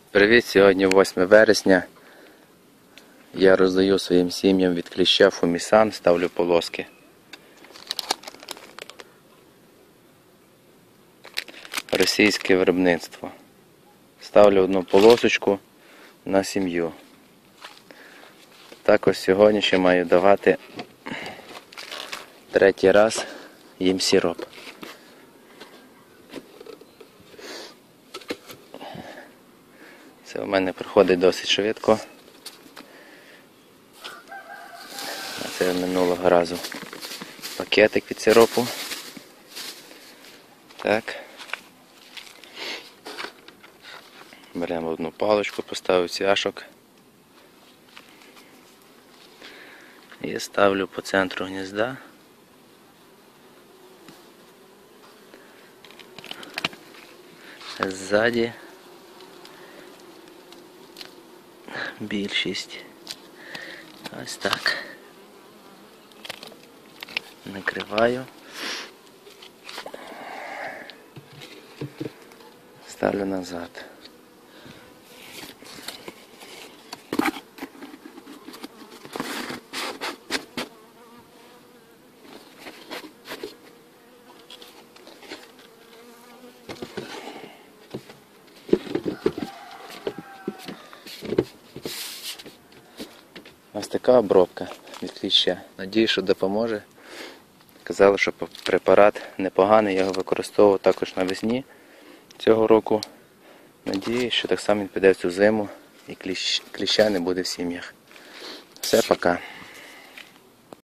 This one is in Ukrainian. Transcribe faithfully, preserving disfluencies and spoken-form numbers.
Привіт! Сьогодні восьме вересня. Я роздаю своїм сім'ям від кліща Фумісан, ставлю полоски. Російське виробництво. Ставлю одну полосочку на сім'ю. Також сьогодні ще маю давати третій раз їм сироп. Це у мене проходить досить швидко. Це минулого разу пакетик від сиропу. Так. Беремо одну паличку, поставив цвяшок. І ставлю по центру гнізда. Ззаді більшість. Ось так. Накриваю. Ставлю назад. Ось така обробка від кліща. Надіюсь, що допоможе. Казали, що препарат непоганий, я його використовував також навесні цього року. Надіюсь, що так само він піде в цю зиму і кліщ, кліща не буде в сім'ях. Все, пока.